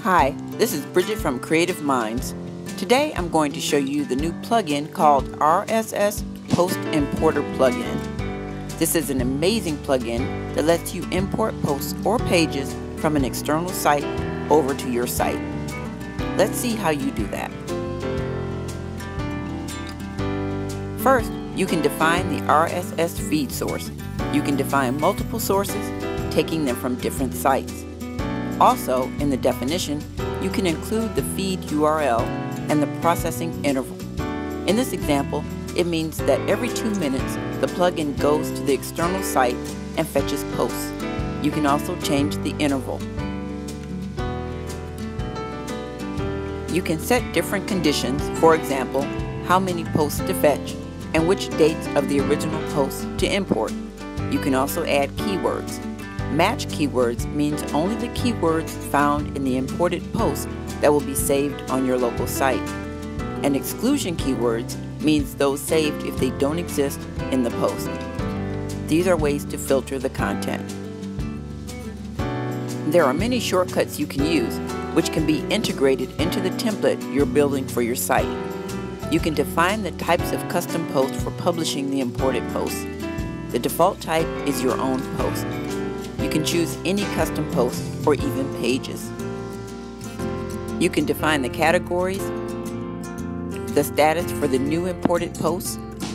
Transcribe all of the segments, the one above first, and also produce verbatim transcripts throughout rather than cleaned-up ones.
Hi, this is Bridget from CreativeMinds. Today I'm going to show you the new plugin called R S S Post Importer Plugin. This is an amazing plugin that lets you import posts or pages from an external site over to your site. Let's see how you do that. First, you can define the R S S feed source. You can define multiple sources, taking them from different sites. Also, in the definition, you can include the feed U R L and the processing interval. In this example, it means that every two minutes, the plugin goes to the external site and fetches posts. You can also change the interval. You can set different conditions, for example, how many posts to fetch and which dates of the original post to import. You can also add keywords. Match keywords means only the keywords found in the imported post that will be saved on your local site. And exclusion keywords means those saved if they don't exist in the post. These are ways to filter the content. There are many shortcuts you can use, which can be integrated into the template you're building for your site. You can define the types of custom posts for publishing the imported posts. The default type is your own post. You can choose any custom post or even pages. You can define the categories, the status for the new imported posts,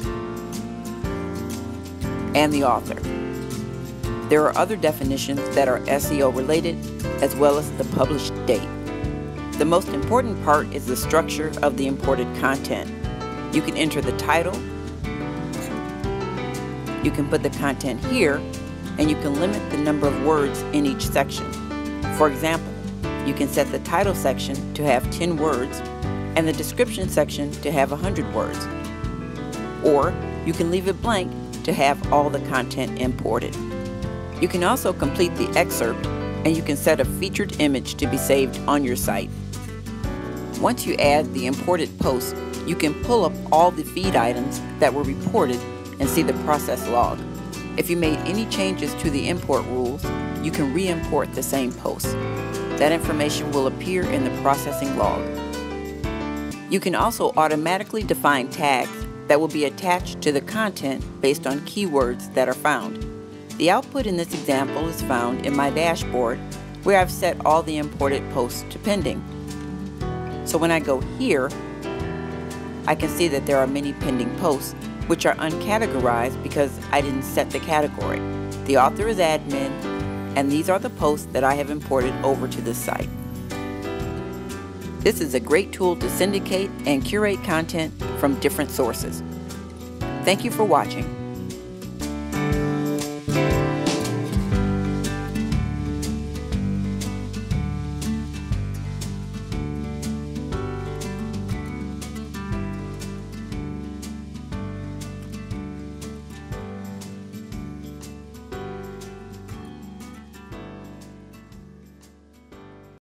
and the author. There are other definitions that are S E O related, as well as the published date. The most important part is the structure of the imported content. You can enter the title, you can put the content here, and you can limit the number of words in each section. For example, you can set the title section to have ten words and the description section to have one hundred words. Or you can leave it blank to have all the content imported. You can also complete the excerpt, and you can set a featured image to be saved on your site. Once you add the imported post, you can pull up all the feed items that were reported and see the process log. If you made any changes to the import rules, you can re-import the same post. That information will appear in the processing log. You can also automatically define tags that will be attached to the content based on keywords that are found. The output in this example is found in my dashboard, where I've set all the imported posts to pending. So when I go here, I can see that there are many pending posts, which are uncategorized because I didn't set the category. The author is admin, and these are the posts that I have imported over to this site. This is a great tool to syndicate and curate content from different sources. Thank you for watching.